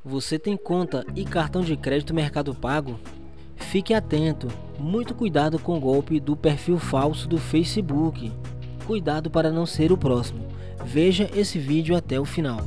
Você tem conta e cartão de crédito Mercado Pago? Fique atento, muito cuidado com o golpe do perfil falso do Facebook. Cuidado para não ser o próximo. Veja esse vídeo até o final.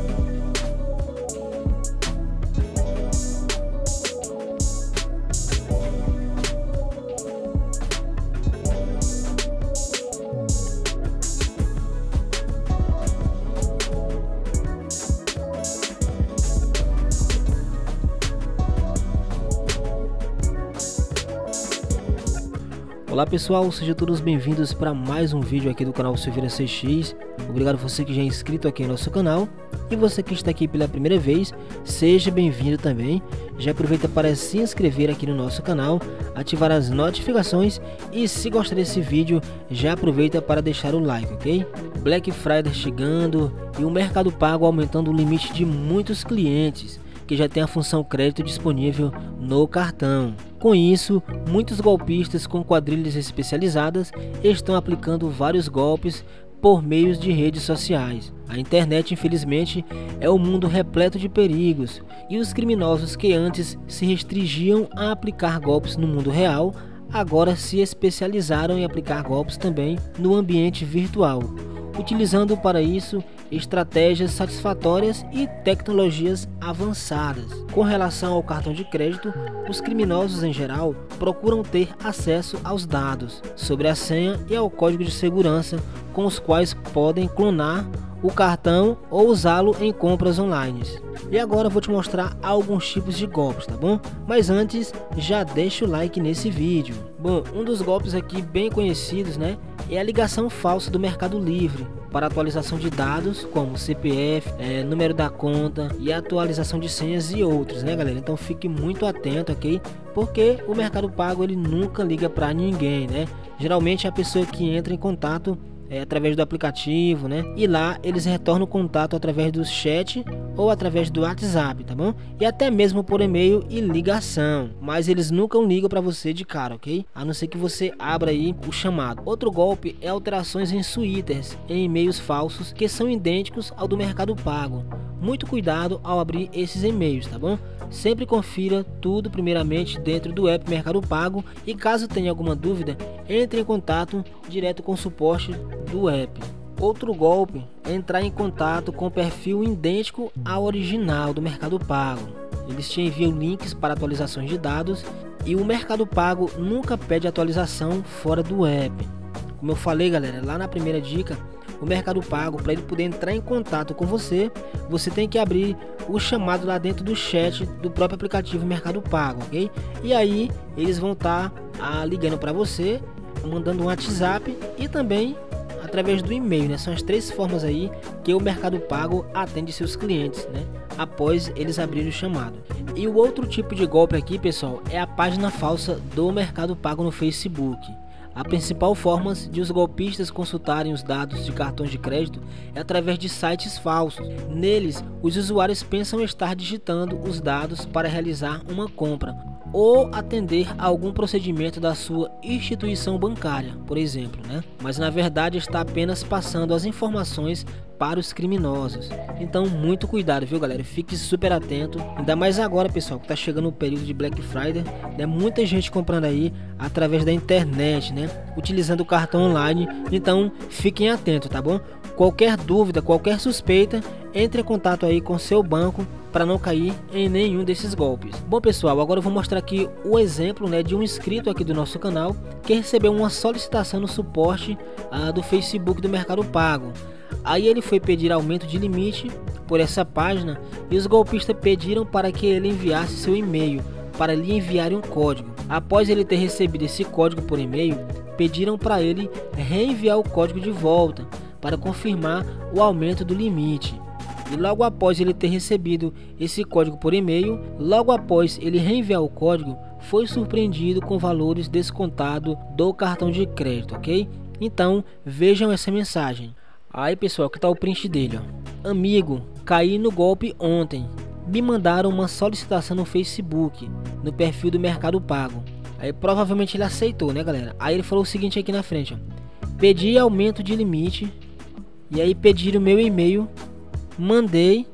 Olá pessoal, sejam todos bem-vindos para mais um vídeo aqui do canal Silveira CX. Obrigado você que já é inscrito aqui no nosso canal, e você que está aqui pela primeira vez, seja bem-vindo também. Já aproveita para se inscrever aqui no nosso canal, ativar as notificações e, se gostar desse vídeo, já aproveita para deixar o like, ok? Black Friday chegando e o Mercado Pago aumentando o limite de muitos clientes que já tem a função crédito disponível no cartão. Com isso, muitos golpistas com quadrilhas especializadas estão aplicando vários golpes por meios de redes sociais. A internet, infelizmente, é um mundo repleto de perigos, e os criminosos que antes se restringiam a aplicar golpes no mundo real, agora se especializaram em aplicar golpes também no ambiente virtual, utilizando para isso estratégias satisfatórias e tecnologias avançadas. Com relação ao cartão de crédito, os criminosos em geral procuram ter acesso aos dados sobre a senha e ao código de segurança, com os quais podem clonar o cartão ou usá-lo em compras online. E agora eu vou te mostrar alguns tipos de golpes, tá bom? Mas antes, já deixa o like nesse vídeo. Bom, um dos golpes aqui bem conhecidos, né, é a ligação falsa do Mercado Livre para atualização de dados como CPF, número da conta e atualização de senhas e outros, né, galera? Então fique muito atento, ok? Porque o Mercado Pago ele nunca liga para ninguém, né? Geralmente é a pessoa que entra em contato através do aplicativo, né? E lá eles retornam o contato através do chat ou através do WhatsApp, tá bom? E até mesmo por e-mail e ligação, mas eles nunca ligam para você de cara, ok? A não ser que você abra aí o chamado. Outro golpe é alterações em switches, em e-mails falsos que são idênticos ao do Mercado Pago. Muito cuidado ao abrir esses e-mails, tá bom? Sempre confira tudo primeiramente dentro do app Mercado Pago, e caso tenha alguma dúvida, entre em contato direto com o suporte do app. Outro golpe é entrar em contato com o perfil idêntico ao original do Mercado Pago. Eles te enviam links para atualizações de dados, e o Mercado Pago nunca pede atualização fora do app. Como eu falei, galera, lá na primeira dica, o Mercado Pago, para ele poder entrar em contato com você, você tem que abrir o chamado lá dentro do chat do próprio aplicativo Mercado Pago, ok? E aí eles vão estar ligando para você, mandando um WhatsApp e também através do e-mail, né? São as três formas aí que o Mercado Pago atende seus clientes, né? Após eles abrirem o chamado. E o outro tipo de golpe aqui, pessoal, é a página falsa do Mercado Pago no Facebook. A principal forma de os golpistas consultarem os dados de cartões de crédito é através de sites falsos. Neles, os usuários pensam estar digitando os dados para realizar uma compra ou atender a algum procedimento da sua instituição bancária, por exemplo, né? Mas na verdade está apenas passando as informações para os criminosos. Então muito cuidado, viu, galera? Fique super atento, ainda mais agora, pessoal, que tá chegando o período de Black Friday, né? Muita gente comprando aí através da internet, né? Utilizando o cartão online. Então fiquem atentos, tá bom? Qualquer dúvida, qualquer suspeita, entre em contato aí com seu banco para não cair em nenhum desses golpes. Bom pessoal, agora eu vou mostrar aqui o exemplo, né, de um inscrito aqui do nosso canal que recebeu uma solicitação no suporte do Facebook do Mercado Pago. Aí ele foi pedir aumento de limite por essa página, e os golpistas pediram para que ele enviasse seu e-mail para lhe enviar um código. Após ele ter recebido esse código por e-mail, pediram para ele reenviar o código de volta para confirmar o aumento do limite. E logo após ele ter recebido esse código por e-mail, logo após ele reenviar o código, foi surpreendido com valores descontados do cartão de crédito, ok? Então vejam essa mensagem. Aí pessoal, que tá o print dele, ó. Amigo, caí no golpe ontem. Me mandaram uma solicitação no Facebook, no perfil do Mercado Pago. Aí provavelmente ele aceitou, né, galera? Aí ele falou o seguinte aqui na frente, ó. Pedi aumento de limite. E aí pediram meu e-mail. Mandei.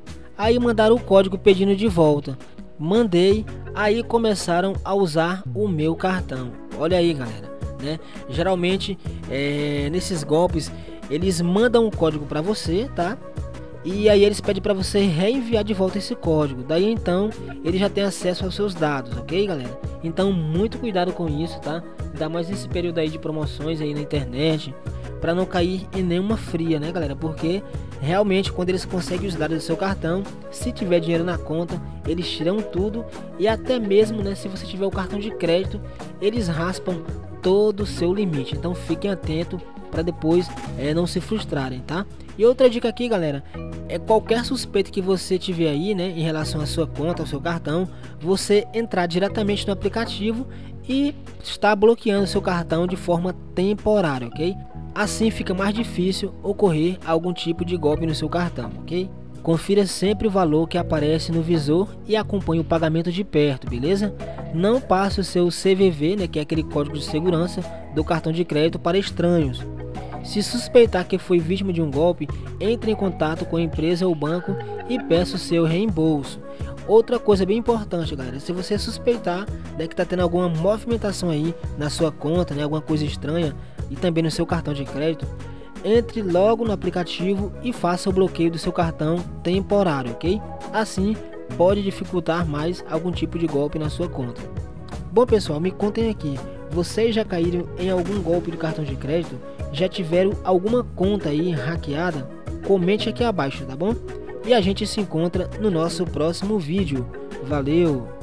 Aí mandaram o código pedindo de volta. Mandei, aí começaram a usar o meu cartão. Olha aí, galera, né? Geralmente nesses golpes eles mandam um código para você, tá? E aí eles pedem para você reenviar de volta esse código. Daí então ele já tem acesso aos seus dados, ok, galera? Então muito cuidado com isso, tá? Ainda mais nesse período aí de promoções aí na internet, para não cair em nenhuma fria, né, galera? Porque realmente quando eles conseguem os dados do seu cartão, se tiver dinheiro na conta, eles tiram tudo. E até mesmo, né, se você tiver o cartão de crédito, eles raspam todo o seu limite. Então fiquem atentos para depois não se frustrarem, tá? E outra dica aqui, galera, é qualquer suspeito que você tiver aí, né, em relação à sua conta, ao seu cartão, você entrar diretamente no aplicativo e estar bloqueando seu cartão de forma temporária, ok? Assim fica mais difícil ocorrer algum tipo de golpe no seu cartão, ok? Confira sempre o valor que aparece no visor e acompanhe o pagamento de perto, beleza? Não passe o seu CVV, né, que é aquele código de segurança do cartão de crédito, para estranhos. Se suspeitar que foi vítima de um golpe, entre em contato com a empresa ou banco e peça o seu reembolso. Outra coisa bem importante, galera, se você suspeitar, né, que está tendo alguma movimentação aí na sua conta, né, alguma coisa estranha, e também no seu cartão de crédito, entre logo no aplicativo e faça o bloqueio do seu cartão temporário, ok? Assim pode dificultar mais algum tipo de golpe na sua conta. Bom pessoal, me contem aqui, vocês já caíram em algum golpe de cartão de crédito? Já tiveram alguma conta aí hackeada? Comente aqui abaixo, tá bom? E a gente se encontra no nosso próximo vídeo. Valeu!